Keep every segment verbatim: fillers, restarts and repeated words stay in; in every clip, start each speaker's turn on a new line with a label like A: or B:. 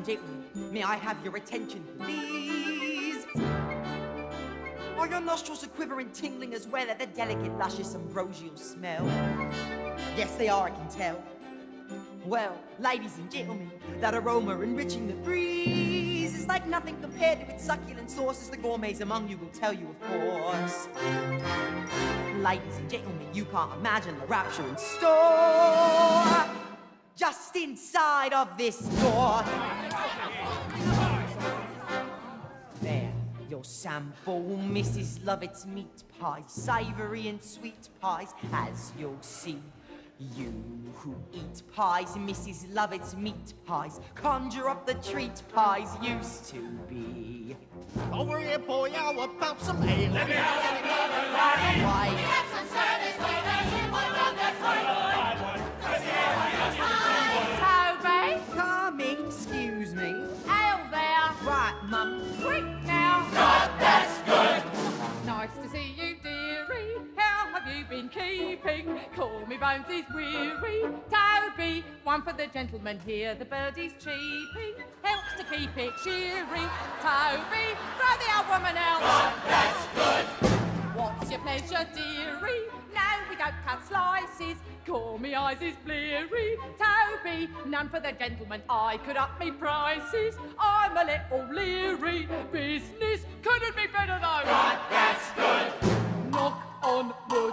A: gentlemen, may I have your attention, please? Are your nostrils a quiver and tingling as well at the delicate, luscious, ambrosial smell? Yes, they are, I can tell. Well, ladies and gentlemen, that aroma enriching the breeze is like nothing compared to its succulent sources. The gourmets among you will tell you, of course. Ladies and gentlemen, you can't imagine the rapture in store just inside of this door. There, your sample, Missus Lovett's meat pies, savoury and sweet pies, as you'll see. You who eat pies, Missus Lovett's meat pies, conjure up the treat pies used to be.
B: Over here, boy, how about some ale?
C: Let me have another light.
A: Why?
C: We have some service for the people on the front.
D: Toby,
A: Come, excuse me.
D: ale there.
A: Right, Mum.
D: Quick now.
C: God, that's good.
D: Nice to see you, dearie. How have you been keeping? Call me Bones is weary. Toby, one for the gentleman here. The birdie's cheeping. Helps to keep it cheery. Toby, throw the old woman out.
C: God, that's good.
D: What's your pleasure, dearie? No, we don't cut slices. Call me eyes is bleary. Toby, none for the gentleman. I could up me prices. I'm a little leery. Business couldn't be better though.
C: God, that's good.
D: Knock on wood.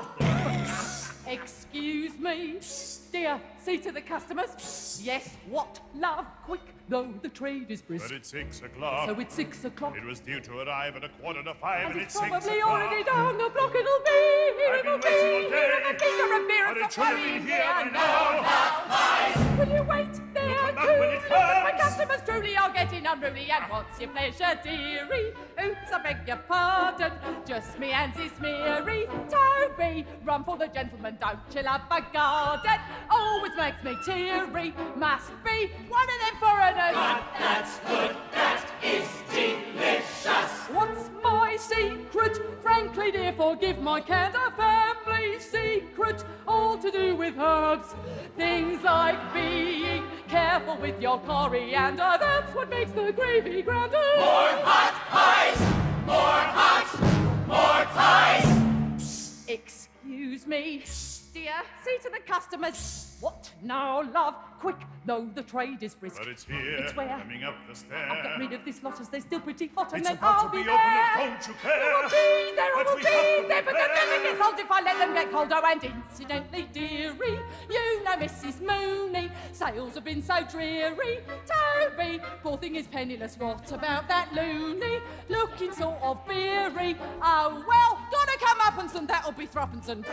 D: Excuse me. Dear, see to the customers. Yes, what, love? Quick, though the trade is brisk.
E: But it's six o'clock.
D: So it's six o'clock.
E: It was due to arrive at a quarter to five,
D: And
E: and,
D: it's
E: it's six
D: probably
E: o'clock.
D: already down the block it'll be. Here
E: I've
D: it'll
E: been waiting
D: be.
E: all
D: Here
E: day.
D: it'll be. You're a beer
E: But
D: and
E: it should have
D: some
E: been
D: wine
E: here by
D: here
E: now.
D: Will you wait there,
E: come back when it
D: too? My
E: comes.
D: customers truly are getting unruly. And what's your pleasure, dearie? Oops, I beg your pardon. Just me and this smeary. Toby, run for the gentleman. Don't you love a garden? Always makes me teary. Must be one of them foreigners.
C: God, that's good. That is delicious.
D: What's my secret? Frankly, dear, forgive my candor. Family secret, all to do with herbs. Things like being careful with your coriander. That's what makes the gravy grander.
C: More hot pies. More hot. More pies.
D: Excuse me, dear, see to the customers. What now, love? Quick, though the trade is brisk.
E: But it's here,
D: It's where?
E: coming up the stair.
D: I'll get rid of this lot as they're still pretty hot, and
E: It's
D: then
E: about
D: I'll
E: to
D: be
E: be
D: there.
E: open, don't you care?
D: I will be there, I
E: But
D: will
E: we have to
D: be there, but they'll
E: prepare.
D: never get sold if I let them get cold. Oh, and incidentally, dearie, you know Missus Mooney, sales have been so dreary. Toby, poor thing is penniless. What about that loony? Looking sort of beery. Oh, well, gotta come up and some, that'll be threepence and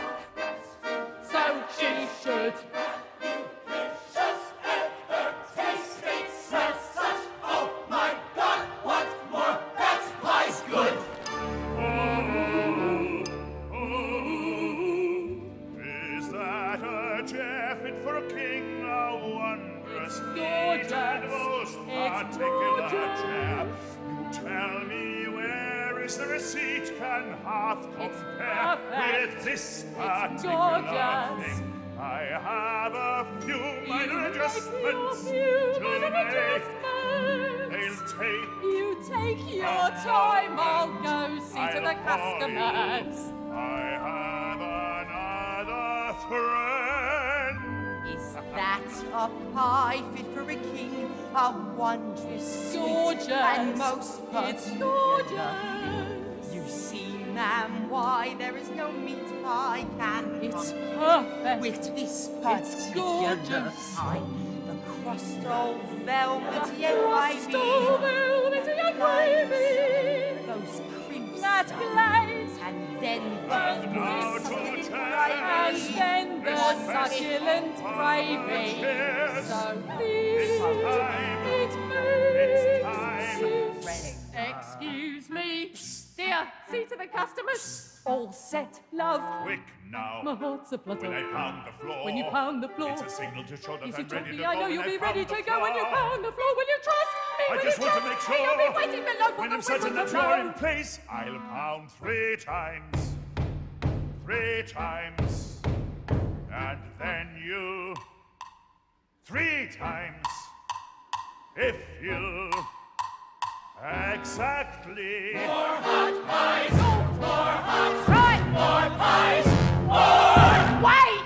D: so she should.
C: Just ever taste it. Smells such. Oh my God. What more? That's pies good.
E: Oh, oh, is that a chair fit for a king? A wondrous,
D: It's
E: neat
D: gorgeous.
E: and most
D: It's
E: particular
D: gorgeous.
E: chair. You tell me, where is the receipt? Can half
D: It's
E: compare
D: perfect.
E: with this
D: It's
E: particular
D: gorgeous.
E: thing? I have a few minor
D: You make
E: adjustments
D: your few
E: to
D: minor
E: make.
D: adjustments.
E: They'll take
D: You take your
E: a
D: time, I'll
E: moment.
D: go see to the
E: I'll call you.
D: customers.
E: I have another friend.
A: Is that a pie fit for a king? A wondrous,
D: Gorgeous.
A: sweet and most
D: It's
A: particular
D: gorgeous.
A: You see, ma'am, why there is no meat pie can
D: It's
A: come
D: perfect.
A: with this
D: It's
A: particular
D: gorgeous.
A: pie. The crust all velvety and
D: Crust
A: gravy.
D: all velvety and gravy.
A: Those crimps
D: That glaze.
A: and then
E: And
A: the
E: now to
A: succulent
E: tell
D: And
A: gravy.
D: then the
E: This
D: succulent
E: best
D: gravy.
E: Yes.
D: So please,
E: time.
D: it
E: It's
D: makes
E: time.
D: Excuse me, dear, see to the customers. All set, love.
E: Quick now.
D: My heart's a flutter.
E: When I pound the floor,
D: When you pound the floor.
E: it's a signal to show that
D: Yes,
E: I'm
D: you told
E: ready
D: me
E: to
D: I
E: go.
D: know
E: when
D: you'll
E: I
D: be ready
E: pound
D: to
E: the
D: go when you
E: floor.
D: pound the floor. Will you trust me?
E: I
D: Will
E: just
D: you
E: want to
D: trust
E: make
D: me?
E: sure
D: You'll be waiting below for
E: when
D: the
E: I'm certain
D: whistle
E: that
D: to
E: you're
D: blow.
E: in place, I'll pound three times. Three times. And then you. Three times. if you exactly
C: More hot pies! More hot pies! More pies! More!
D: Wait!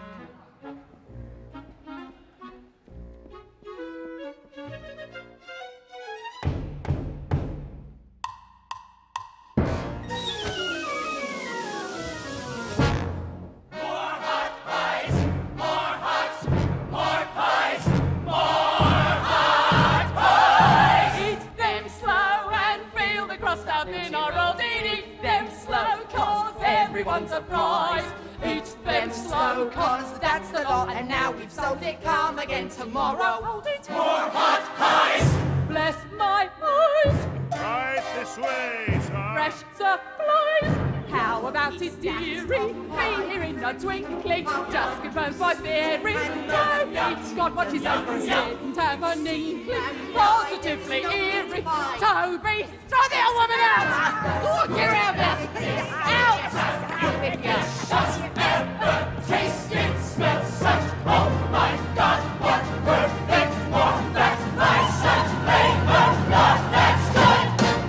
A: Everyone's a prize. Eat them slow, cause that's the lot. And now we've sold it, come again tomorrow.
D: Hold it.
C: More hot pies!
D: Bless my eyes.
E: right this way, sir.
D: Fresh supplies. How about his dearie? Be here in a twinkling. Just confirms my theory. Toby got what his own didn't have an inkling. Positively eerie. Toby, throw the old woman out! Oh, get her out there! Out! If you
C: Just ever tasted, smelled such, oh my God, what perfect warmth that by such flavor, Lord, that's good.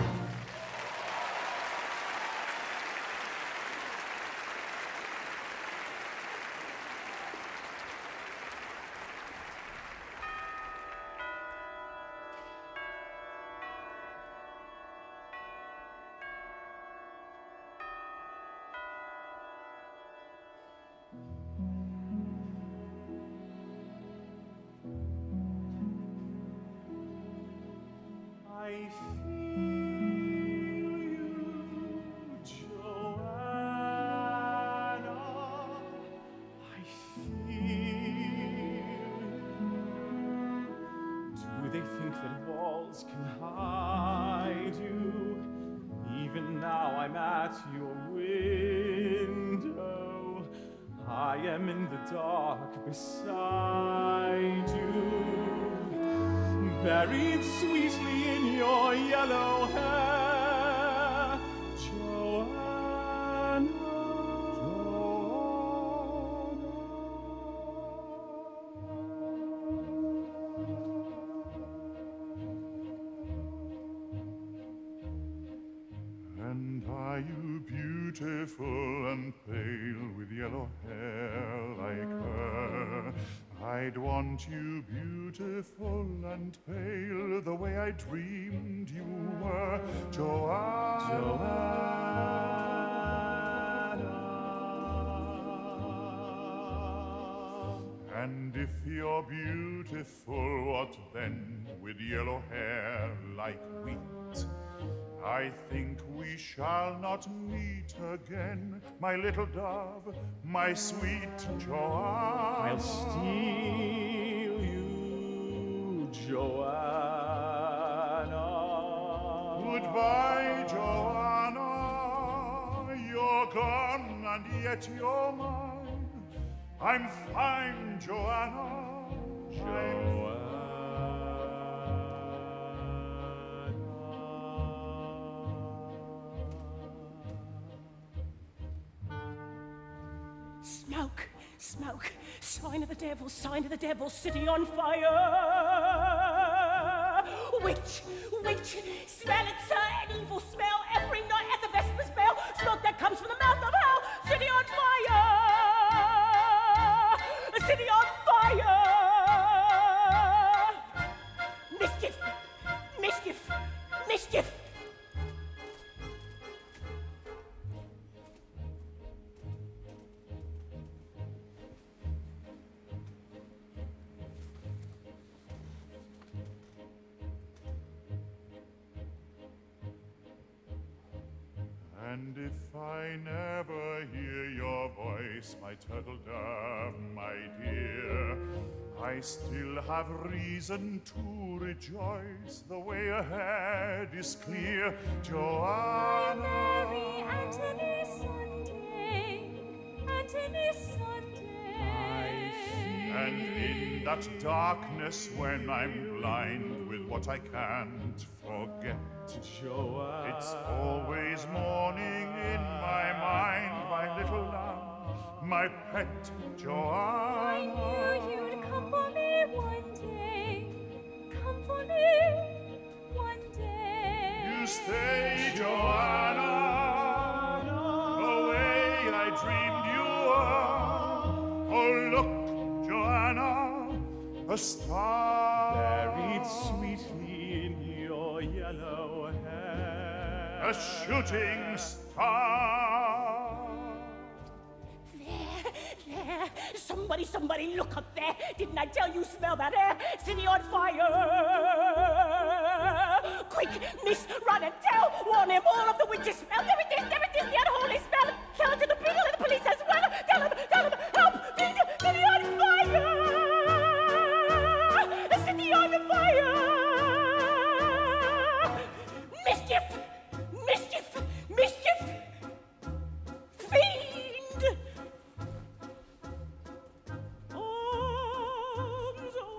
F: I feel you, Joanna. I feel. Do they think that walls can hide you? Even now I'm at your window. I am in the dark beside you. Buried sweetly in your yellow hair, Joanna,
E: Joanna. And are you beautiful and pale with yellow hair like her? I'd want you beautiful and pale the way I dreamed you were, Joanna.
F: Joanna.
E: And if you're beautiful, what then with yellow hair like wheat? I think we shall not meet again, my little dove, my sweet Joanna.
F: I'll steal you, Joanna.
E: Goodbye, Joanna. You're gone and yet you're mine. I'm fine, Joanna.
F: Joanna.
G: Smoke, smoke, sign of the devil, sign of the devil, city on fire. Witch, witch, smell it, sir, an evil smell every night at the Vespers bell. Smoke that comes from the mouth of hell, city on fire. City on fire. Mischief, mischief, mischief.
E: And if I never hear your voice, my turtle dove, my dear, I still have reason to rejoice. The way ahead is clear, Joanna.
D: Mary Antony Sunday, Antony Sunday.
E: And in that darkness when I'm blind with what I can't forget,
F: Joanna.
E: it's always morning in my mind, my little lamb, my pet Joanna.
D: I knew you'd come for me one day, come
G: hopefully one day.
E: You stay, Joanna, the way I dreamed you were. Oh, look, Joanna, a star
F: buried sweetly in your yellow hair.
E: A shooting star.
G: There, there. Somebody, somebody, look up there. Didn't I tell you, smell that air? City on fire. Quick, miss, run and tell. Warn him all of the witches smell. There it is, there it is, the unholy smell. Tell it to the people and the police as well. Tell them, tell them, help, city, city on fire. The city on fire. Mischief, mischief, mischief. Fiend. Arms on.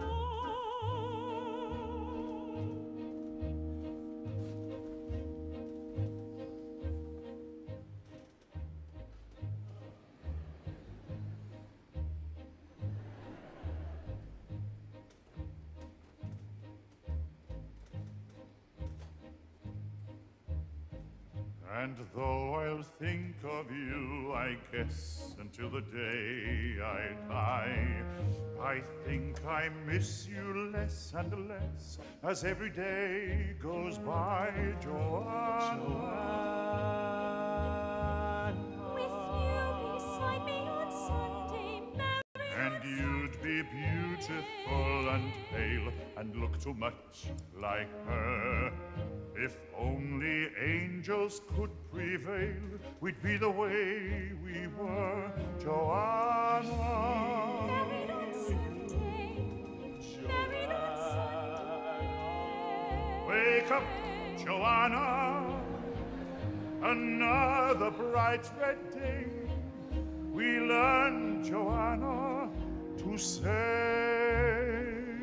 E: And though I'll think of you, I guess, until the day I die, I think I miss you less and less as every day goes by, Joanna.
G: With you beside me on Sunday, Mary.
E: And you'd be beautiful and pale and look too much like her. If only angels could prevail, we'd be the way we were, Joanna.
G: Married on Sunday, married on Sunday.
E: Wake up, Joanna. Another bright red day. We learn, Joanna, to say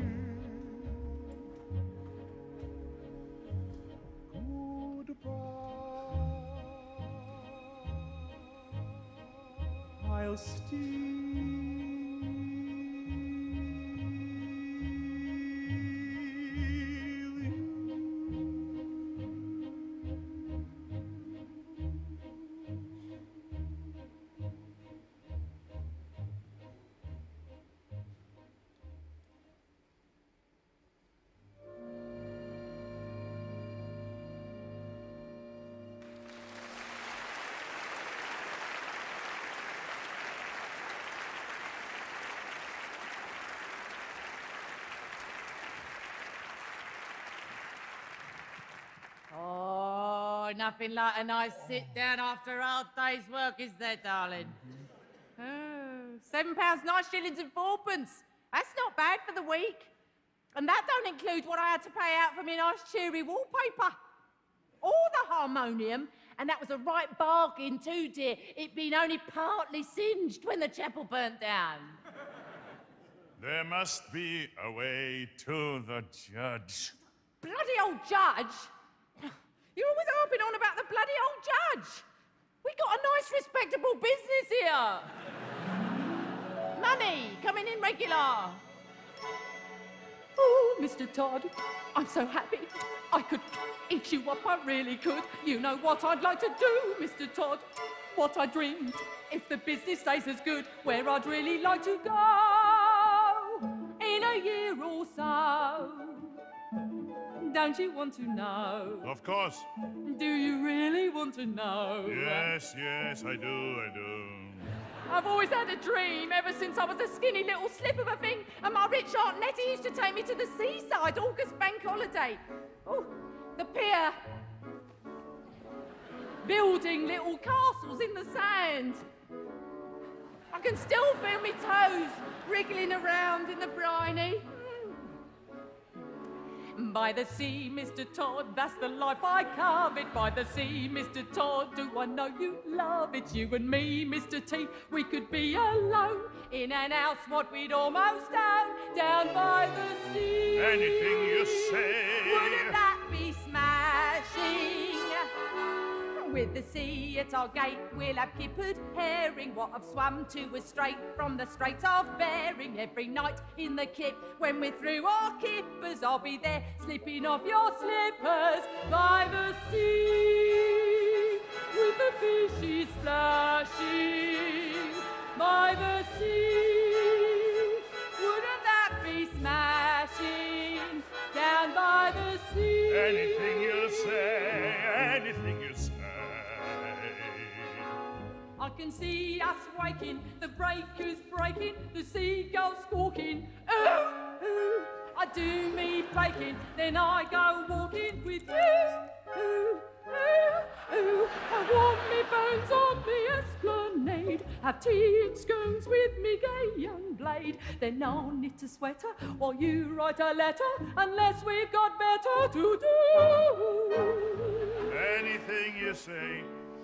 F: I'll steal you.
D: Oh, nothing like a nice sit down after a hard day's work, is there, darling? Oh, seven pounds, nine shillings and fourpence. That's not bad for the week. And that don't include what I had to pay out for my nice cheery wallpaper. Or the harmonium. And that was a right bargain too, dear. It being only partly singed when the chapel burnt down.
E: there must be a way to the judge.
D: Bloody old judge? You're always harping on about the bloody old judge. We got a nice, respectable business here. Money coming in regular. Oh, Mister Todd, I'm so happy. I could eat you up, I really could. You know what I'd like to do, Mister Todd. What I dreamed, if the business stays as good, where I'd really like to go in a year or so. Don't you want to know?
E: Of course.
D: Do you really want to know?
E: Yes, yes, I do, I do.
D: I've always had a dream ever since I was a skinny little slip of a thing, and my rich Aunt Nettie used to take me to the seaside August bank holiday. Oh, the pier. Building little castles in the sand. I can still feel my toes wriggling around in the briny. By the sea, Mister Todd, that's the life I covet. By the sea, Mister Todd, do I know you love it? You and me, Mister T, we could be alone in an house what we'd almost own down by the sea.
E: Anything you say.
D: Wouldn't that be smashing? with the sea at our gate, we'll have kippered herring, what have swum to us straight from the Straits of Bering. Every night in the kip, when we're through our kippers, I'll be there slipping off your slippers by the sea, with the fishes splashing by the sea. Wouldn't that be smashing down by the sea?
E: Anything you say, anything you say.
D: I can see us waking, the breakers breaking, the seagulls squawking. Ooh, ooh, I do me baking, then I go walking with you. Ooh, ooh, ooh, I warm me bones on the esplanade, have tea and scones with me gay young blade. Then I'll knit a sweater while you write a letter, unless we've got better to do.
E: Anything you say.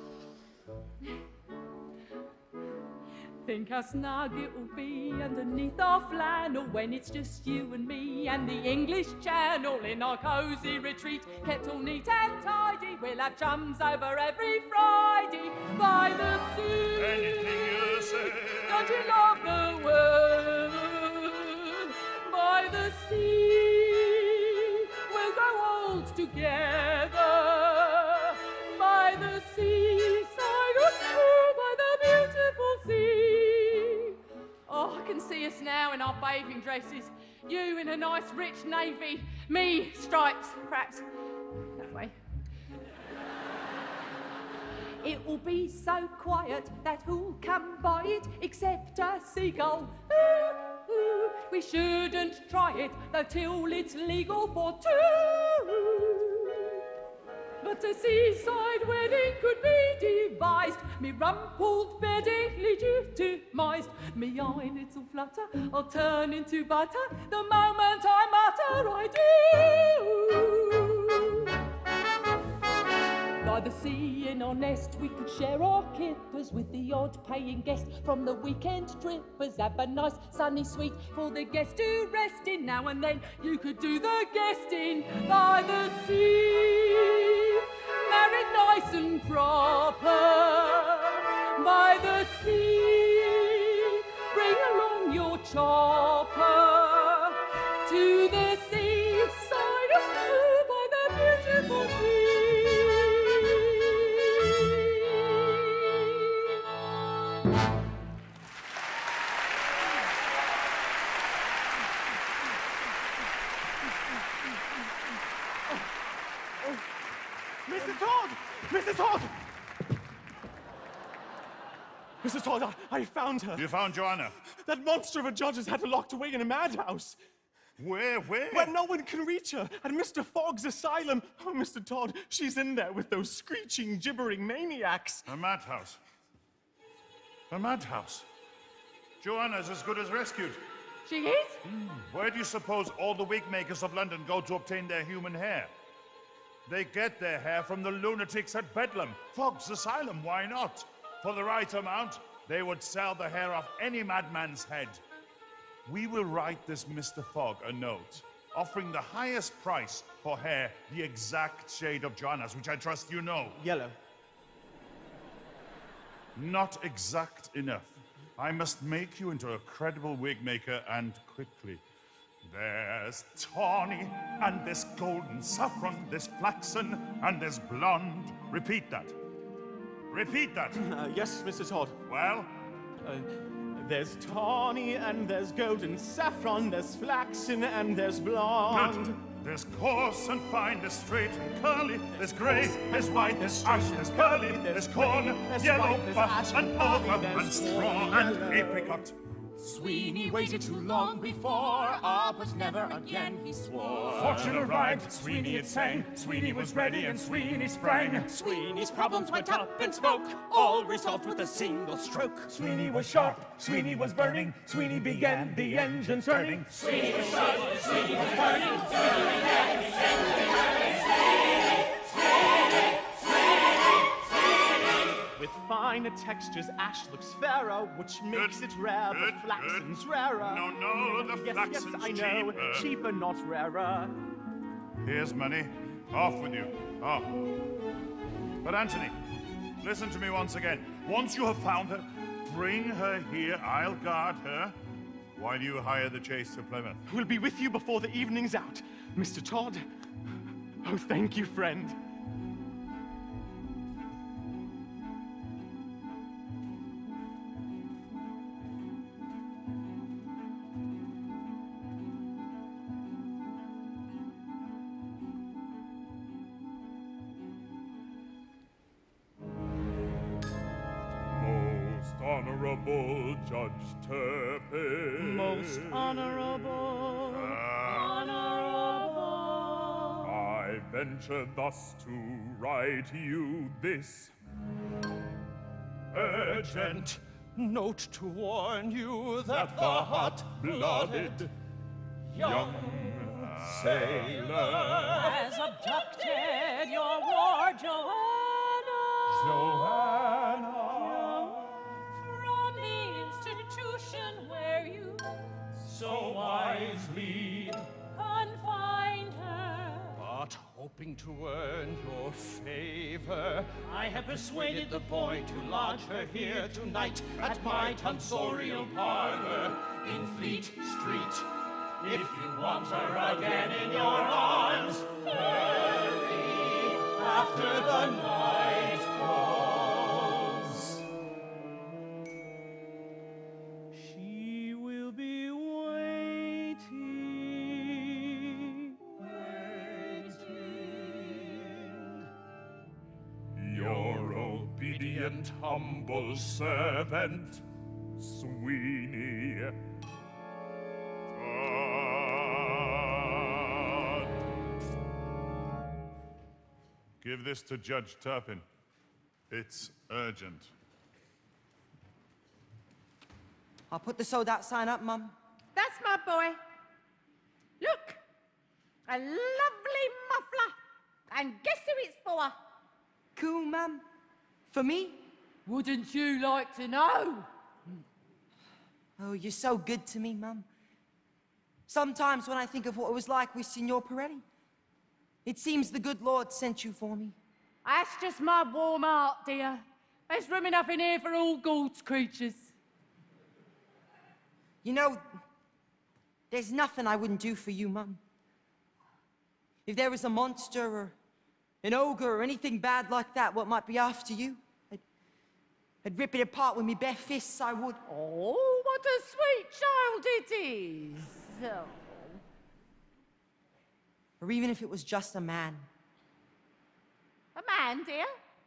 D: Think how snug it'll be underneath our flannel when it's just you and me and the English Channel in our cosy retreat, kept all neat and tidy. We'll have chums over every Friday by the sea.
E: Anything you say.
D: Don't you love the world? By the sea, we'll grow old together. By the seaside, oh, by the beautiful sea. Oh, I can see us now in our bathing dresses. You in a nice rich navy, me stripes, perhaps that way. It will be so quiet that who'll come by it except a seagull? Ooh, ooh. We shouldn't try it, though, till it's legal for two. But a seaside wedding could be devised, me rumpled bedding legitimised. Me eyelids will flutter, I'll turn into butter the moment I mutter I do. By the sea in our nest, we could share our kippers with the odd paying guest from the weekend trippers. Have a nice sunny suite for the guest to rest in. Now and then you could do the guesting by the sea, married nice and proper by the sea. Bring along your chopper to the seaside, oh, by the beautiful sea.
F: Mister Todd! Mister Todd! Mister Todd, I, I found her.
E: You found Joanna?
F: That monster of a judge has had her locked away in a madhouse.
E: Where, where?
F: Where no one can reach her. At Mister Fogg's asylum. Oh, Mister Todd, she's in there with those screeching, gibbering maniacs.
E: A madhouse. A madhouse. Joanna's as good as rescued.
D: She is?
E: Mm. Where do you suppose all the wig makers of London go to obtain their human hair? They get their hair from the lunatics at Bedlam. Fogg's asylum, why not? For the right amount, they would sell the hair off any madman's head. We will write this Mister Fogg a note, offering the highest price for hair the exact shade of Joanna's, which I trust you know.
F: Yellow.
E: Not exact enough. I must make you into a credible wig maker, and quickly. There's tawny, and there's golden saffron, there's flaxen, and there's blonde. Repeat that. Repeat that.
F: Uh, yes, Mister Todd.
E: Well?
F: Uh, there's tawny, and there's golden saffron, there's flaxen, and there's blonde.
E: Good. There's coarse and fine, there's straight and curly, there's grey, there's white, there's ash, there's pearly, there's corn, yellow, buff, and over, and straw, and apricot.
C: Sweeney waited too long before, ah, but never again he swore.
H: Fortune arrived, Sweeney it sang, Sweeney was ready and Sweeney sprang.
C: Sweeney's problems went up in smoke, all resolved with a single stroke.
H: Sweeney was sharp, Sweeney was burning, Sweeney began the engine turning.
C: Sweeney was sharp, Sweeney was burning, Sweeney began the engine turning. Sweeney, Sweeney, Sweeney.
F: With finer textures, ash looks fairer, which makes
E: Good,
F: it rare,
E: good,
F: but flaxen's
E: good.
F: rarer.
E: No, no, the
F: yes,
E: flaxen's
F: yes, I know,
E: cheaper.
F: cheaper, not rarer.
E: Here's money. Off with you. Off. But Anthony, Listen to me once again. Once you have found her, bring her here. I'll guard her. Why do you hire the chase to Plymouth?
F: We'll be with you before the evening's out. Mister Todd. Oh, thank you, friend.
E: Honorable Judge Turpin.
B: Most honorable,
E: honorable. I venture thus to write you this
B: urgent note to warn you that the hot-blooded young sailor
G: has abducted your ward, Joanna.
B: Joanna.
G: From the institution where you
B: so wisely
G: confined her.
B: But hoping to earn your favor, I have persuaded the boy to lodge her here tonight at my tonsorial parlor in Fleet Street. If you want her again in your arms, hurry after the night falls. She will be waiting, waiting.
E: Your obedient, humble servant, Sweeney Todd. Give this to Judge Turpin. It's urgent.
A: I'll put the sold-out sign up, Mum.
D: That's my boy. Look, a lovely muffler. And guess who it's for?
A: Cool, Mum. For me?
D: Wouldn't you like to know?
A: Oh, you're so good to me, Mum. Sometimes when I think of what it was like with Signor Peretti, it seems the good Lord sent you for me.
D: That's just my warm heart, dear. There's room enough in here for all God's creatures.
A: You know, there's nothing I wouldn't do for you, Mum. If there was a monster or an ogre or anything bad like that, what might be after you, I'd, I'd rip it apart with me bare fists, I would.
D: Oh, what a sweet child it is. Oh.
A: Or even if it was just a man.
D: A man, dear?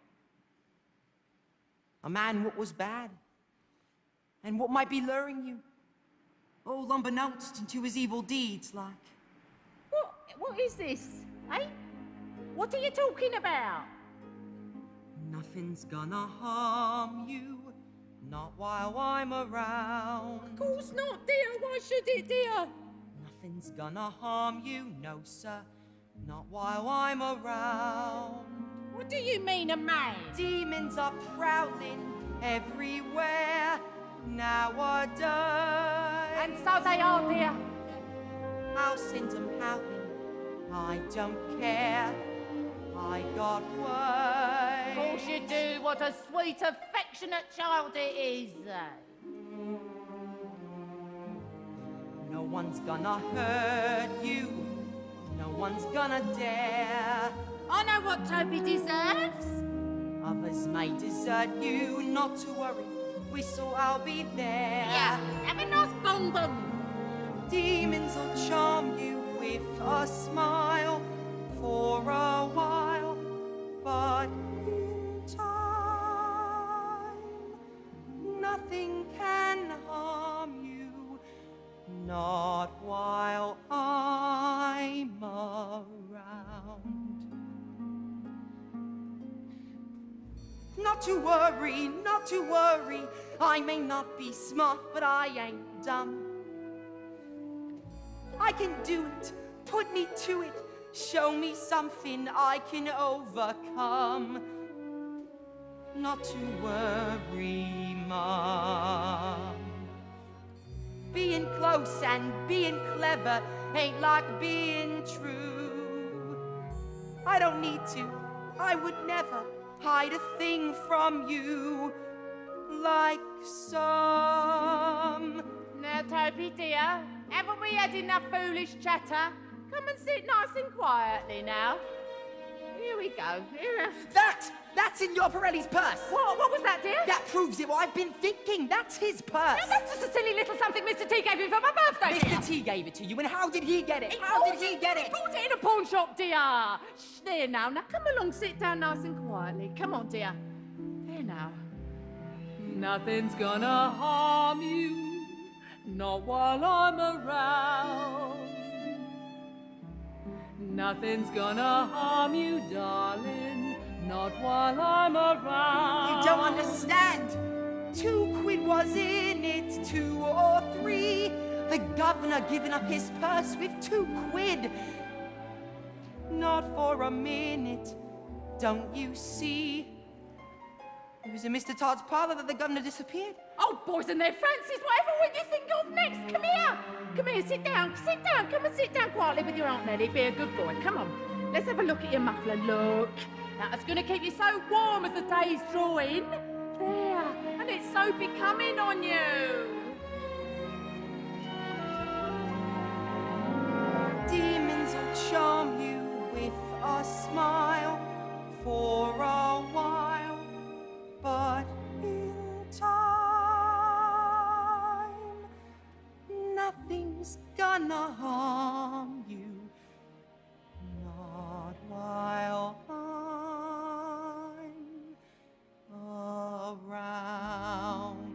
A: A man what was bad. And what might be luring you. All unbeknownst into his evil deeds, like.
D: What, what is this, eh? What are you talking about?
A: Nothing's gonna harm you, not while I'm around.
D: Of course not, dear. Why should it, dear?
A: Nothing's gonna harm you, no, sir, not while I'm around.
D: What do you mean, a man?
A: Demons are prowling everywhere nowadays.
D: And so they are, dear.
A: I'll send them howling, I don't care. I got way.
D: Of course you do. What a sweet, affectionate child it is.
A: No one's gonna hurt you. No one's gonna dare.
D: I know what Toby deserves.
A: Others may desert you. Not to worry. Whistle, I'll be there.
D: Yeah, have a nice bonbon.
A: Demons will charm you with a smile for a while, but in time, nothing can harm you, not while I'm around. Not to worry, not to worry, I may not be smart, but I ain't dumb. I can do it, put me to it, show me something I can overcome. Not to worry, Mom. Being close and being clever ain't like being true. I don't need to, I would never hide a thing from you, like some.
D: Now, Toby dear, haven't we had enough foolish chatter? Come and sit nice and quietly now. Here we go. Here.
A: That! That's in your Pirelli's purse!
D: What? What was that, dear?
A: That proves it, what I've been thinking. That's his purse.
D: Now, that's just a silly little something Mister T gave him for my birthday, dear.
A: Mister T gave it to you, and how did he get it?
D: He
A: how
D: bought
A: did he get it?
D: He bought it in a pawn shop, dear. Shh, there now. Now, come along, sit down nice and quietly. Come on, dear. There now. Nothing's gonna harm you, not while I'm around. Nothing's gonna harm you, darling, not while I'm around.
A: You don't understand. Two quid was in it, two or three. The governor giving up his purse with two quid. Not for a minute, don't you see? It was in Mister Todd's parlour that the governor disappeared.
D: Oh, boys and their fancies, whatever will you think of next? Come here. Come here, sit down, sit down. Come and sit down quietly with your Aunt Nellie. Be a good boy. Come on. Let's have a look at your muffler. Look. Now, it's going to keep you so warm as the days draw in. There. And it's so becoming on you.
A: Demons will charm you with a smile for a while, but in time, nothing's gonna harm you, not while I'm around.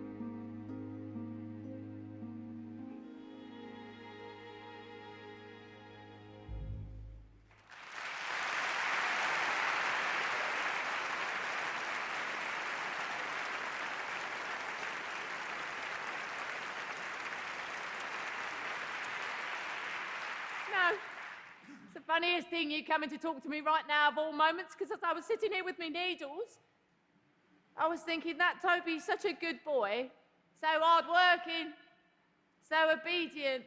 D: No. It's the funniest thing you coming to talk to me right now of all moments, because as I was sitting here with me needles, I was thinking that Toby's such a good boy, so hard-working, so obedient.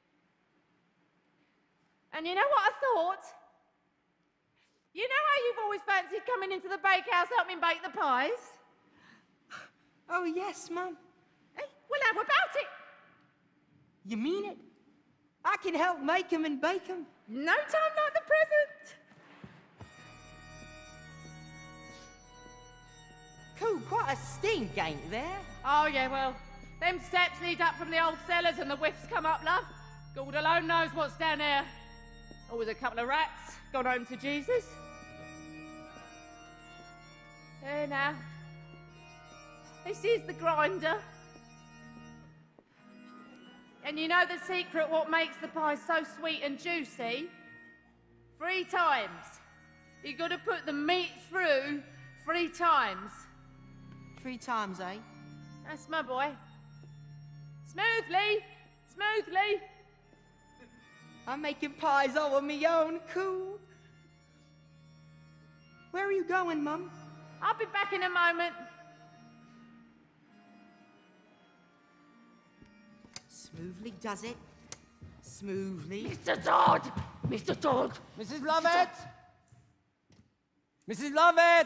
D: And you know what I thought? You know how you've always fancied coming into the bakehouse helping bake the pies?
A: Oh, yes, Mum.
D: Hey, well, how about it?
A: You mean it? I can help make 'em and bake 'em.
D: No time like the present.
A: Cool, quite a stink, ain't there?
D: Oh, yeah, well, them steps lead up from the old cellars and the whiffs come up, love. God alone knows what's down there. Always a couple of rats gone home to Jesus. There now. This is the grinder. And you know the secret what makes the pie so sweet and juicy? Three times. You got to put the meat through three times.
A: Three times, eh?
D: That's my boy. Smoothly, smoothly.
A: I'm making pies all on me own, cool. Where are you going, Mum?
D: I'll be back in a moment.
A: Smoothly does it. Smoothly.
D: Mister Todd! Mister Todd!
I: Missus Lovett! Missus Lovett!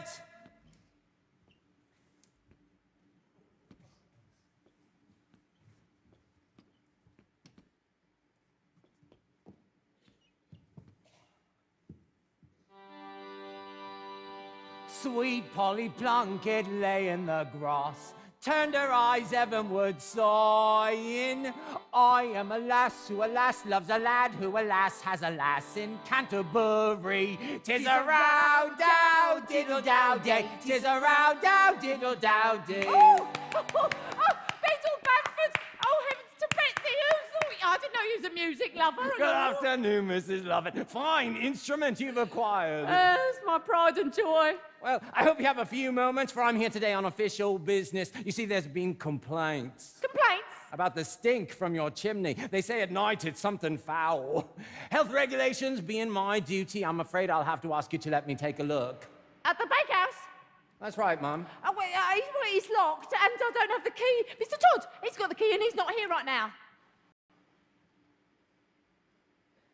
I: Sweet Polly Plunkett lay in the grass, turned her eyes heavenward, sighing. I am a lass who, alas, loves a lad who, alas, has a lass in Canterbury. Tis a row dow diddle dow day, tis a row dow diddle dow day.
D: Oh, oh, oh, oh, Beetle Bamford! Oh, heavens to Betsy, who thought? I didn't know you was a music lover.
I: Good afternoon, Missus Lovett. Fine instrument you've acquired.
D: Uh, it's my pride and joy.
I: Well, I hope you have a few moments, for I'm here today on official business. You see, there's been complaints.
D: Complaints?
I: About the stink from your chimney. They say at night it's something foul. Health regulations being my duty, I'm afraid I'll have to ask you to let me take a look.
D: At the bakehouse?
I: That's right, Mum.
D: Oh, wait, uh, he's, well, he's locked and I don't have the key. Mister Todd, he's got the key and he's not here right now.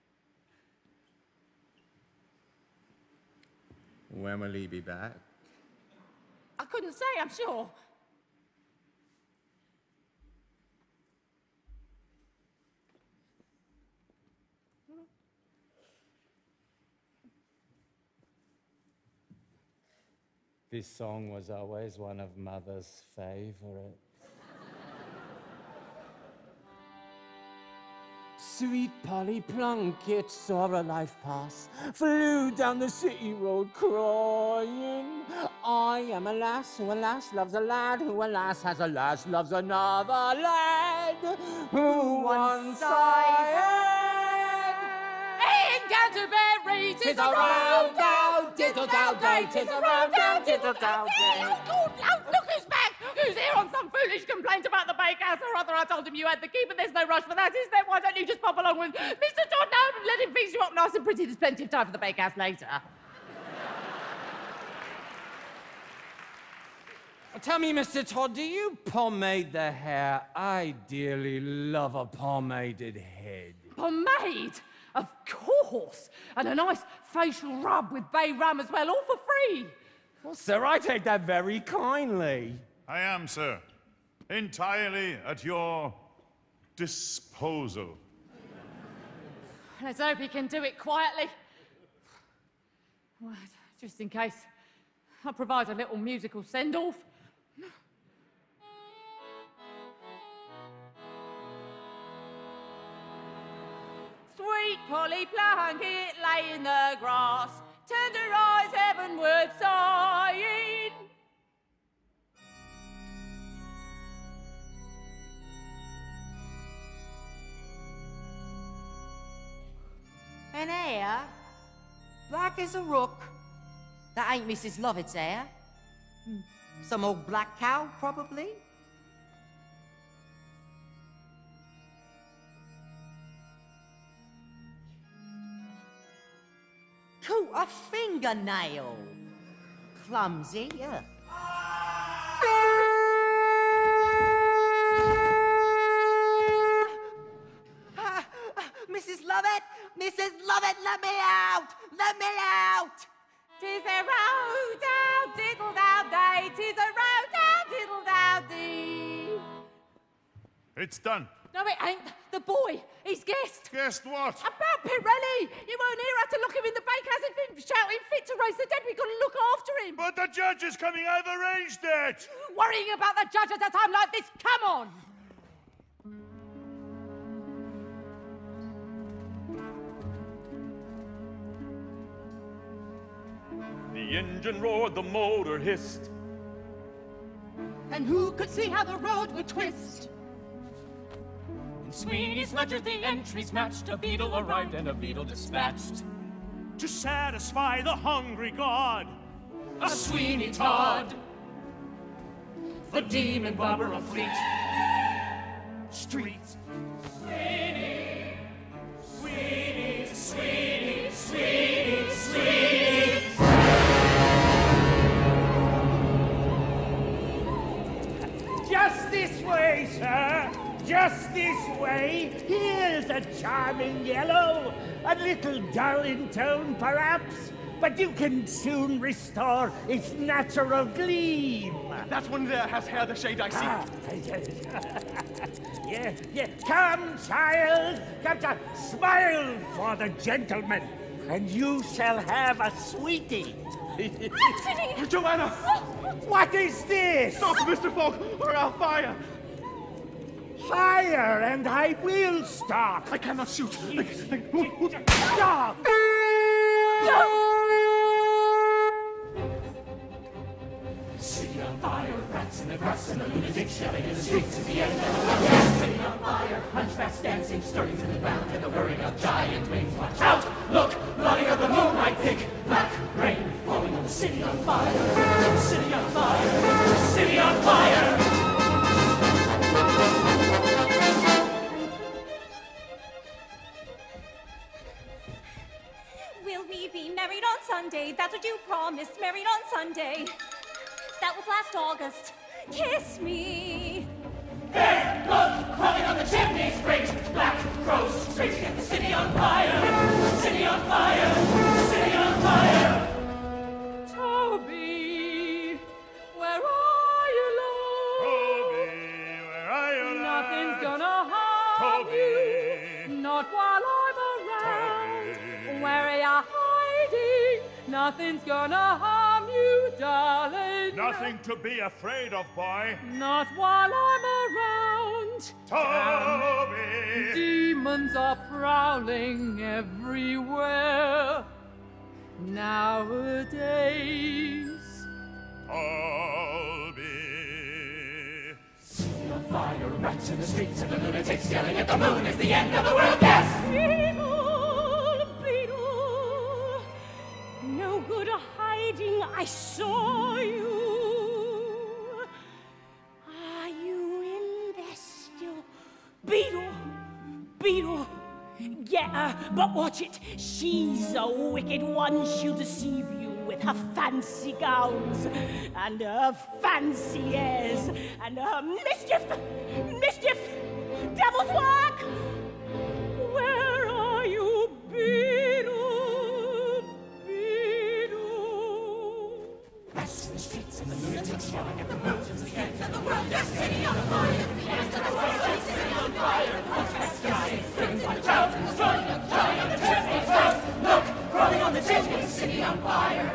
J: When will he be back?
G: I couldn't say, I'm sure.
I: This song was always one of Mother's favourites. Sweet Polly Plunkett saw her life pass, flew down the city road crying, I am a lass who alas loves a lad, who alas has a lass loves another lad, who once I
D: In Canterbury, tis a round down, diddle down day, tis a round down, diddle down day.
G: Oh, good Lord, look who's back! Who's here on some foolish complaint about the bakehouse or other? I told him you had the key, but there's no rush for that, is there? Why don't you just pop along with Mister Todd now and let him fix you up nice and pretty? There's plenty of time for the bakehouse later.
I: Tell me, Mister Todd, do you pomade the hair? I dearly love a pomaded head.
G: Pomade? Of course. And a nice facial rub with bay rum as well, all for free.
I: Well, sir, I take that very kindly.
E: I am, sir. Entirely at your disposal.
G: Let's hope he can do it quietly. Well, just in case, I'll provide a little musical send-off. Sweet Polly Plunkett lay in the grass, turned her eyes heavenward sighing.
A: An hair, black as a rook. That ain't Missus Lovett's hair. Hmm. Some old black cow, probably. Caught a fingernail. Clumsy, yeah. Missus Lovett! Missus Lovett, let me out! Let me out!
G: Tis a row down, diddle down day, tis a row down, diddle down dee.
E: It's done.
G: No, it ain't. The boy, he's guessed.
E: Guessed what?
G: About Pirelli. You won't hear how to look him in the bakehouse and been shouting fit to raise the dead. We've got to look after him.
E: But the judge is coming. I've arranged it.
G: Worrying about the judge at a time like this? Come on.
H: The engine roared, the motor hissed.
D: And who could see how the road would twist?
C: In Sweeney's ledger, the entries matched. A beetle arrived and a beetle dispatched.
H: To satisfy the hungry god.
C: A Sweeney Todd. The demon barber of Fleet Street. Sweeney, Sweeney, Sweeney, Sweeney, Sweeney.
H: Just this way, sir. Just this way. Here's a charming yellow. A little dull in tone, perhaps, but you can soon restore its natural gleam.
F: That one there has hair the shade I see.
H: Ah, yeah, yeah. Come, child. Come, child. Smile for the gentleman, and you shall have a sweetie.
G: Anthony!
F: Joanna!
H: What is this?
F: Stop, Mister Fogg, or I'll fire!
H: Fire, and I will stop.
F: I cannot shoot.
H: Stop!
C: City on fire, rats in the grass and a lunatic yelling in the streets at the end of the road. City on fire, hunchbacks dancing, stirrings in the ground, and the whirring of giant wings. Watch out! Look! Blotting of the moonlight thick, black rain falling on the city on fire. City on fire, city on fire.
J: Will we be married on Sunday? That's what you promised, married on Sunday. That was last August. Kiss me.
C: There, look, crawling on the chimneys, great black crows, straight to get the city on fire. City on fire, city on fire.
G: Toby, where
D: not while I'm around. Where are you hiding? Nothing's gonna harm you, darling.
E: Nothing to be afraid of, boy.
D: Not while I'm around.
E: Toby!
D: Demons are prowling everywhere nowadays.
E: Toby!
C: City on fire, rats in the streets, and the lunatics yelling at the moon is the end of the world, yes!
J: Beetle, Beetle, no good hiding, I saw you. Are you in there still? Beetle, Beetle, get her, but watch it. She's a wicked one, she'll deceive you with her fancy gowns and her fancy airs and her mischief, mischief, devil's work. Where are you, Beetle, Beetle?
C: Rats in the streets and the lunatics yelling at the moon is the end of the world, yes! City on fire, the end of the world, yes! City on fire, contracts dying, flames on the drought, destroying the joy of the chimney's house. Look, crawling on the chimney, city on fire.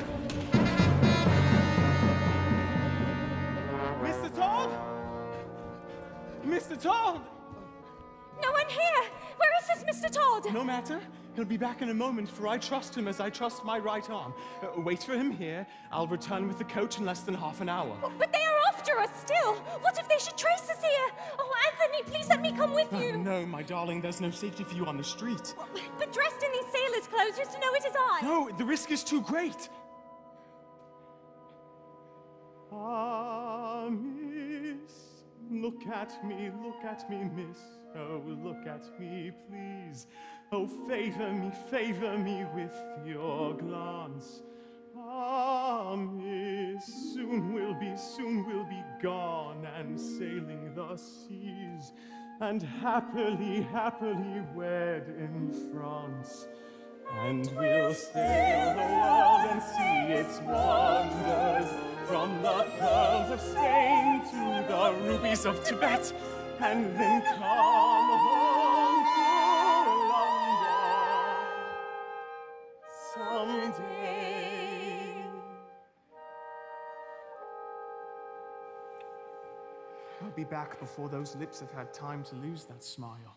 F: Mister Todd? Mister Todd!
J: No one here! Where is this Mister Todd?
F: No matter. He'll be back in a moment, for I trust him as I trust my right arm. Uh, wait for him here. I'll return with the coach in less than half an hour.
J: But they are after us still! What if they should trace us here? Oh, Anthony, please let me come with you!
F: Oh, no, my darling, there's no safety for you on the street.
J: But dressed in these sailor's clothes, who's to know it is I?
F: No, the risk is too great. Ah, miss, look at me, look at me, miss. Oh, look at me, please. Oh, favor me, favor me with your glance. Ah, miss, soon we'll be, soon we'll be gone and sailing the seas, and happily, happily wed in France. And we'll sail the world and see its wonders, from the pearls of Spain to the rubies of Tibet, and then come home to London someday. I'll be back before those lips have had time to lose that smile.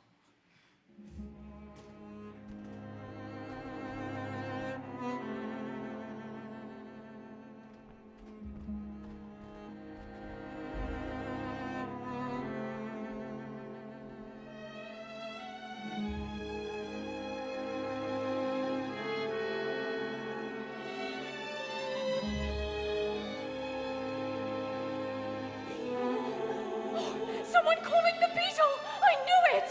J: Someone calling the Beetle! I knew it!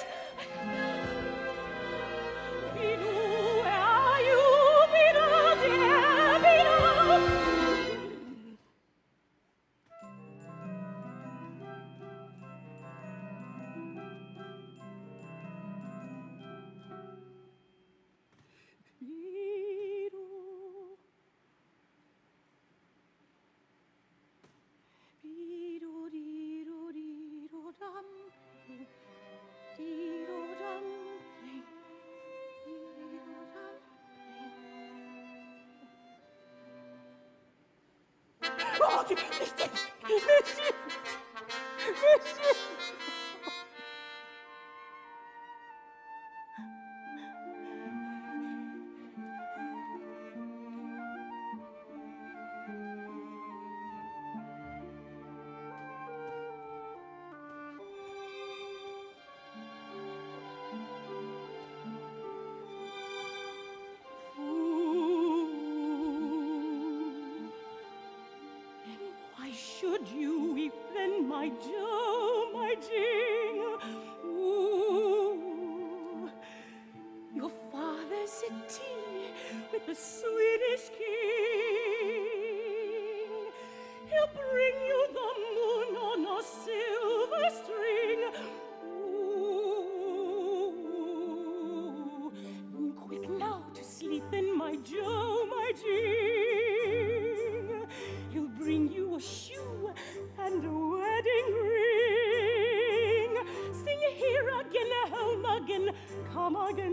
J: Beetle, where are you? Beetle, dear Beetle! Oh, mischief! Mischief! Mischief! Should you weep then, my Joe, my Jing? Ooh, your father's at tea with the Swedish king. He'll bring you the moon on a silver string. Ooh, quick now to sleep then, my Joe, my Jing. He'll bring you a shoe and a wedding ring. Sing here again helm again, come again,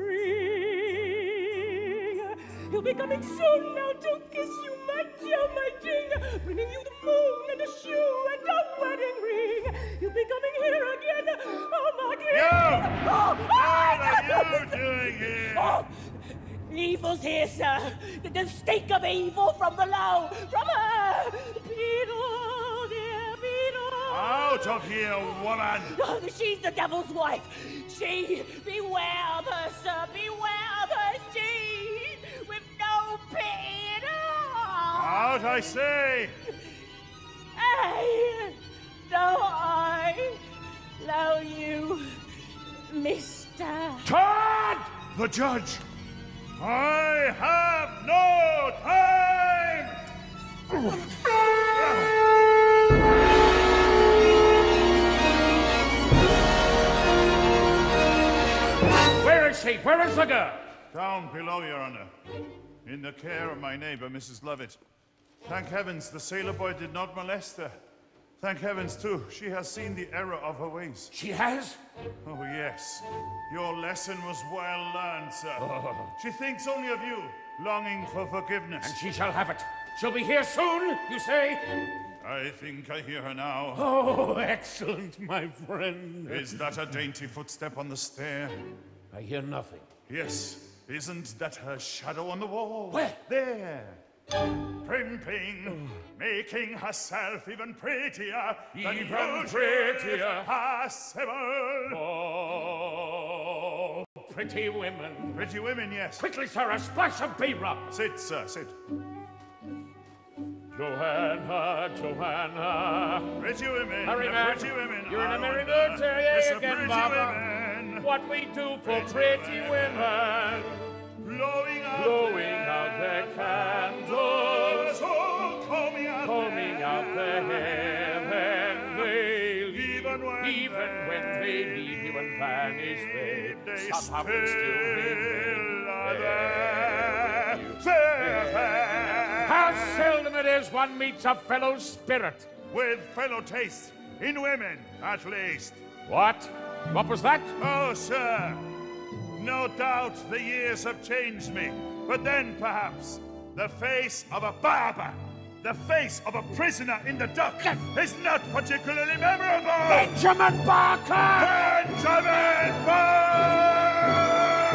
J: spring. He'll be coming soon now to kiss you, my dear, my dear, bringing you the moon and a shoe and a wedding ring. He'll be coming here again, oh, my dear.
E: You!
J: Oh,
E: What are you doing here?
J: Oh, evil's here, sir. The, the stink of evil from below, from her. Beetle, dear Beetle.
E: Out of here, woman!
J: Oh, she's the devil's wife. She, beware of her, sir. Beware of her. She, with no pity at all.
E: Out, I say!
J: I, no, I, no, you, Mister.
E: Todd! The judge! I have no time!
B: Where is she? Where is the girl?
E: Down below, Your Honor. In the care of my neighbor, Missus Lovett. Thank heavens the sailor boy did not molest her. Thank heavens, too, she has seen the error of her ways.
B: She has?
E: Oh, yes. Your lesson was well learned, sir.
B: Oh.
E: She thinks only of you, longing for forgiveness.
B: And she shall have it. She'll be here soon, you say?
E: I think I hear her now.
B: Oh, excellent, my friend.
E: Is that a dainty footstep on the stair?
B: I hear nothing.
E: Yes. Isn't that her shadow on the wall?
B: Where?
E: There. Primping, making herself even prettier than
B: Even
E: usual
B: prettier.
E: possible.
B: Oh, pretty women.
E: Pretty women, yes.
B: Quickly, sir, a splash of B-Rub.
E: Sit, sir, sit.
B: Joanna, Joanna.
E: Pretty women,
B: Hurry,
E: the
B: man.
E: pretty women.
B: You're in
E: I
B: a merry
E: wonder.
B: mood, there
E: Yes,
B: you
E: the
B: again,
E: pretty
B: Barbara.
E: women.
B: What we do for
E: Pretty
B: pretty
E: women.
B: women.
E: Blowing out
B: Blowing
E: their
B: out their candles.
E: Oh, combing out
B: Combing
E: their
B: out the heaven veil.
E: Even when
B: Even when they leave you and vanish, they,
E: they
B: somehow will still remain
E: are
B: there.
E: there. Fair,
B: How seldom it is one meets a fellow spirit.
E: with fellow taste, in women, at least.
B: What? What was that?
E: Oh, sir, no doubt the years have changed me, but then, perhaps, the face of a barber, the face of a prisoner in the dock is not particularly memorable!
B: Benjamin Barker!
E: Benjamin Barker!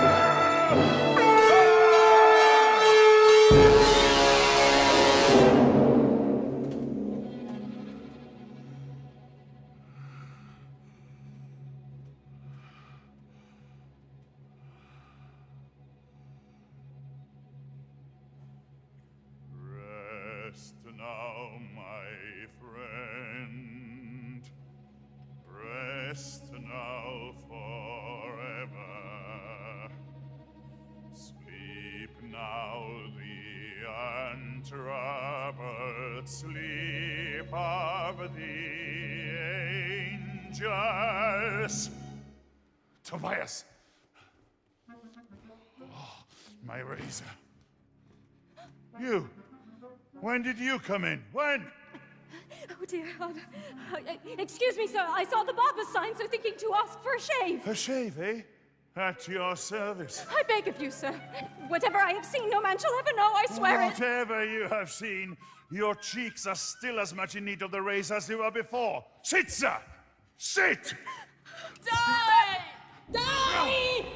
E: Rest now, my friend. Rest now forever. Sleep now the untroubled sleep of the angels. Tobias! Oh, my razor. You! When did you come in? When?
K: Oh dear. Um, uh, excuse me, sir. I saw the barber's sign, so thinking to ask for a shave.
E: A shave, eh? At your service.
K: I beg of you, sir. Whatever I have seen, no man shall ever know, I swear it.
E: Whatever you have seen, your cheeks are still as much in need of the razor as they were before. Sit, sir! Sit!
K: Die! Die!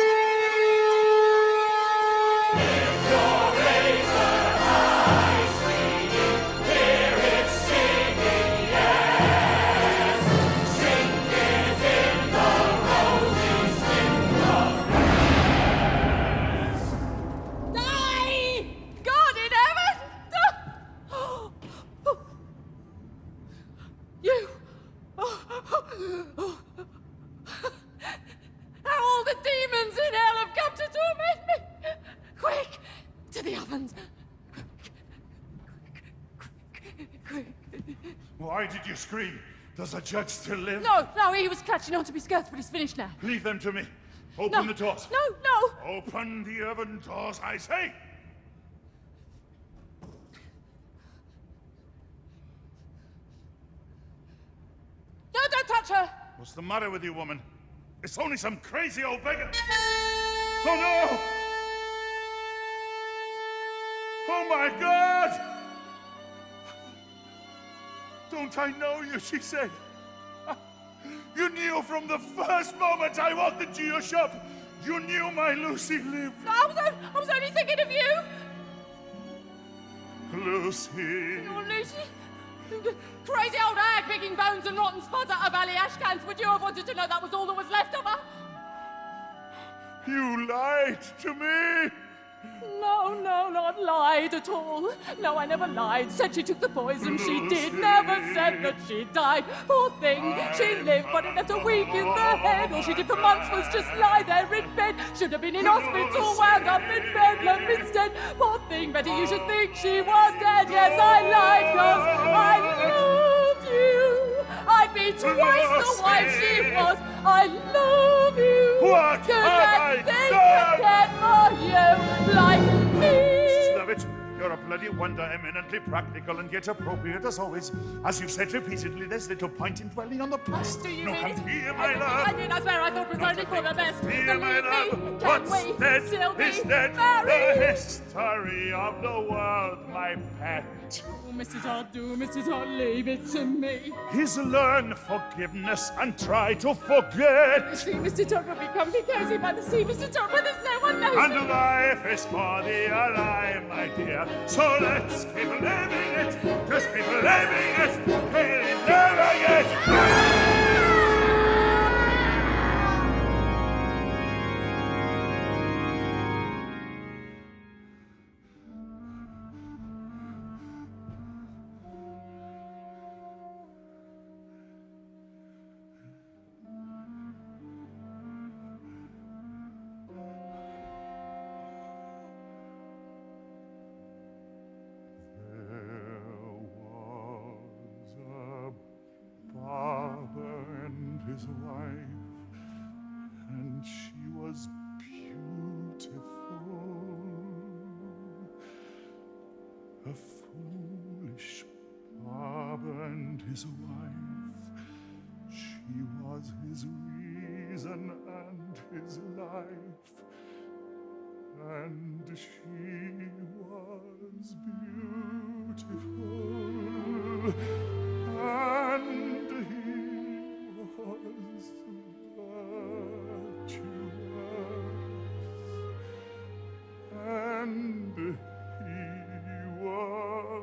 K: God in heaven! You! How all the demons in hell have come to torment me! Quick! To the ovens!
E: Why did you scream? Does the judge still live?
K: No, no, he was clutching onto my skirts, but he's finished now.
E: Leave them to me. Open
K: No,
E: the doors.
K: No, no!
E: Open the oven doors, I say!
K: No, don't touch her!
E: What's the matter with you, woman? It's only some crazy old beggar. Oh no! Oh my God! Don't I know you, she said. You knew from the first moment I walked into your shop. You knew my Lucy lived.
G: I was, I was only thinking of you.
E: Lucy.
G: Your Lucy. Crazy old hag picking bones and rotten spuds out of Valley ash cans. Would you have wanted to know that was all that was left of her?
E: You lied to me.
D: No, no, not lied at all. No, I never lied. Said she took the poison. She did. Never said that she died. Poor thing. She lived, but it left a week in the head. All she did for months was just lie there in bed. Should have been in hospital, wound up in Bedlam instead. Poor thing, Betty, you should think she was dead. Yes, I lied, cause I loved you. I'd be twice the wife she was. I love you.
E: What
D: Could
E: have
D: that
E: I
D: thing
E: done?
D: forget for you like me?
E: Lovett, you're a bloody wonder, eminently practical and yet appropriate as always. As you've said repeatedly, there's little point in dwelling on the past.
G: Do you
E: no,
G: mean
E: come
G: it?
E: here, my
G: I,
E: love.
G: I did, I swear, I thought it was
E: Not
G: only
E: a
G: for the
E: thing.
G: best.
E: Here, my
G: Believe
E: love.
G: me, can
E: What's
G: we
E: dead
G: still be
E: is dead.
G: married?
E: The history of the world, my pet.
D: Oh, Missus Todd, do, Missus Todd, leave it to me.
E: Is learn forgiveness and try to forget.
D: You see, Mister Todd will be comfy cozy by the sea, Mister Todd, where there's no one knows.
E: And life is for the alive, my dear. So let's keep living it. Just keep living it. Till it never gets. His wife, and she was beautiful, a foolish barber and his wife. She was his reason and his life, and she was beautiful, and he was virtuous, and he was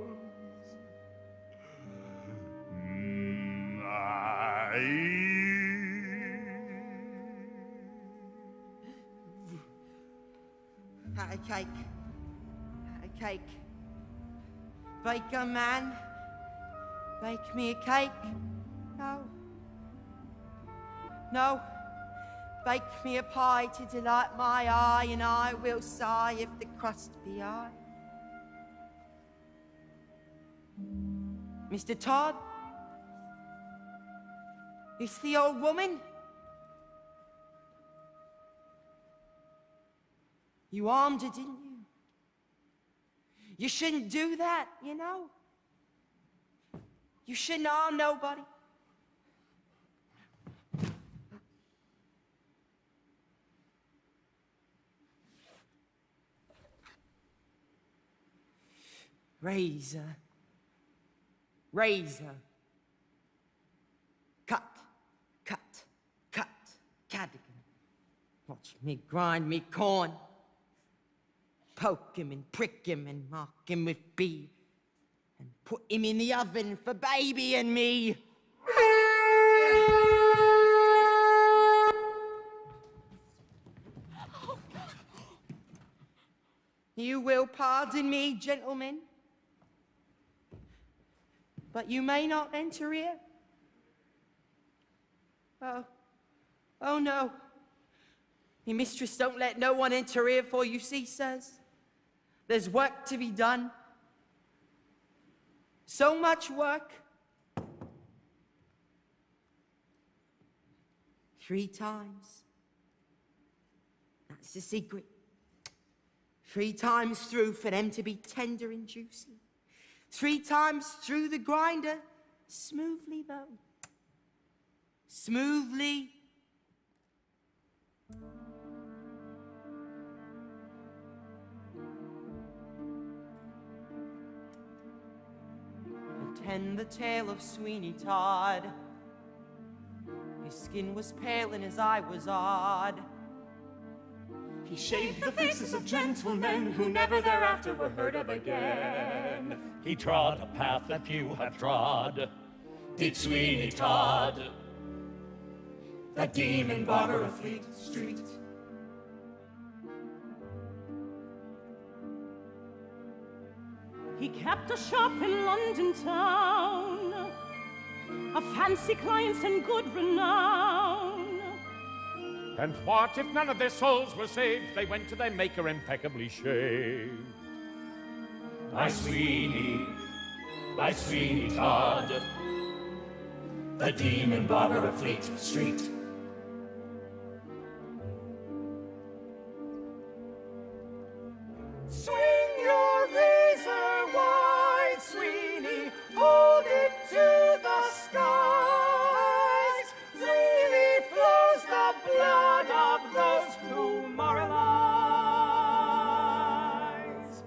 E: naive.
A: Had a cake. Had a cake. Baker man, bake me a cake. No. No. Bake me a pie to delight my eye, and I will sigh if the crust be I. Mister Todd? It's the old woman? You armed her, didn't you? You shouldn't do that, you know? You shouldn't harm nobody. Razor. Razor. Cut. Cut. Cut. Cadogan. Watch me grind me corn. Poke him and prick him and mark him with B. And put him in the oven for baby and me. You will pardon me, gentlemen, but you may not enter here. Oh, oh no. Your mistress don't let no one enter here, for you see, sirs, there's work to be done. So much work. Three times. That's the secret. Three times through for them to be tender and juicy. Three times through the grinder, smoothly though. Smoothly penned the tale of Sweeney Todd. His skin was pale and his eye was odd.
F: He shaved the faces of gentlemen who never thereafter were heard of again.
C: He trod a path that few have trod. Did Sweeney Todd,
A: the demon barber of Fleet Street.
J: He kept a shop in London town, of fancy clients and good renown.
B: And what if none of their souls were saved? They went to their maker impeccably shaved.
C: By Sweeney, by Sweeney Todd, the demon barber of Fleet Street.
A: Swing your razor wide, Sweeney, hold it to the skies. Freely flows the blood of those who moralize.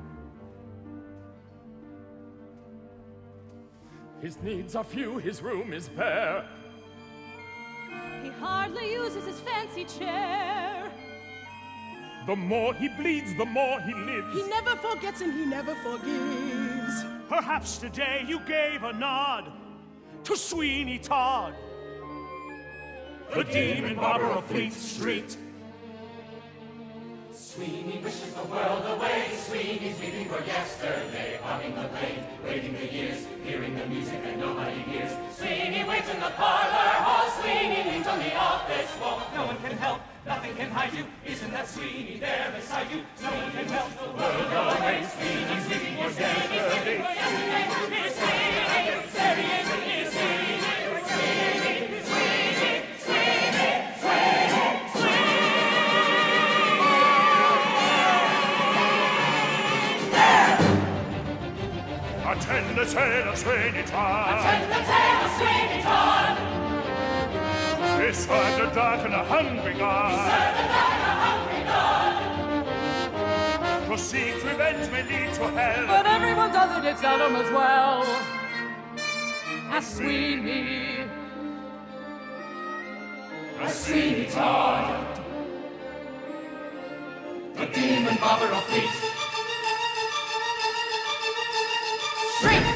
B: His needs are few, his room is bare.
K: He hardly uses his fancy chair.
B: The more he bleeds, the more he lives.
L: He never forgets and he never forgives.
F: Perhaps today you gave a nod to Sweeney Todd,
C: the demon barber of Fleet Street.
M: Sweeney wishes the world away. Sweeney's weeping for yesterday, humming the lane, waiting the years, hearing the music that nobody hears. Sweeney waits in the parlor hall. Sweeney leans on the office wall. No one can help, nothing can hide you. Isn't that Sweeney there beside you? No one can help the world away. Sweeney's weeping for yesterday. Here's Sweeney, there he is, here's Sweeney, Sweeney, Sweeney, Sweeney, Sweeney, Sweeney.
E: Attend the tale of Sweeney Todd.
M: Attend the tale of Sweeney Todd.
E: He served a dark and a hungry God.
M: He served a dark and a hungry God.
E: To seek revenge may lead to hell.
D: But everyone does it, it's seldom as well as Sweeney.
M: As Sweeney Todd, the demon barber of Fleet Street.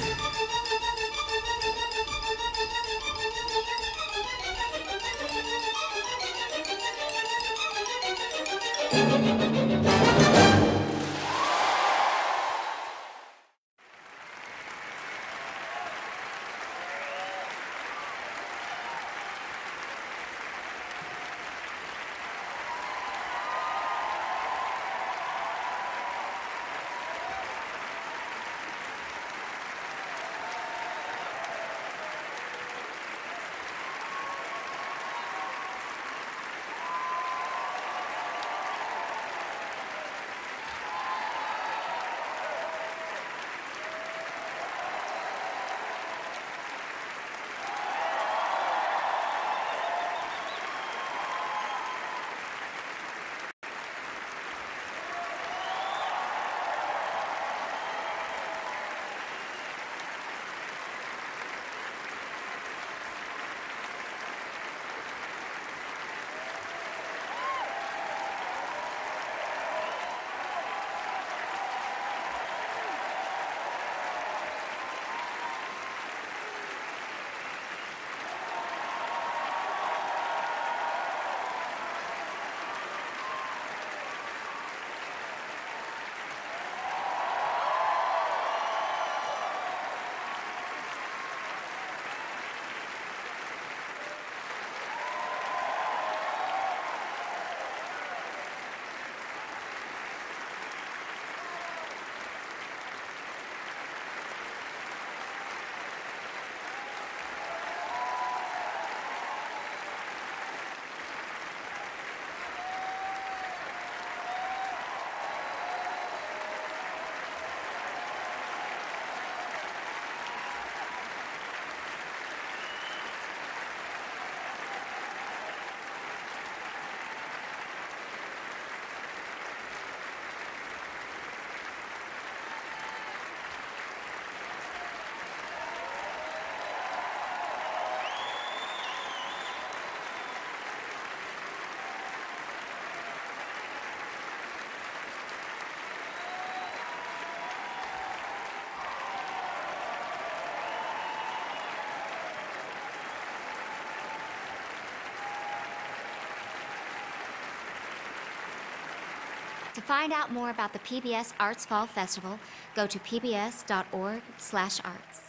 N: To find out more about the P B S Arts Fall Festival, go to p b s dot org slash arts.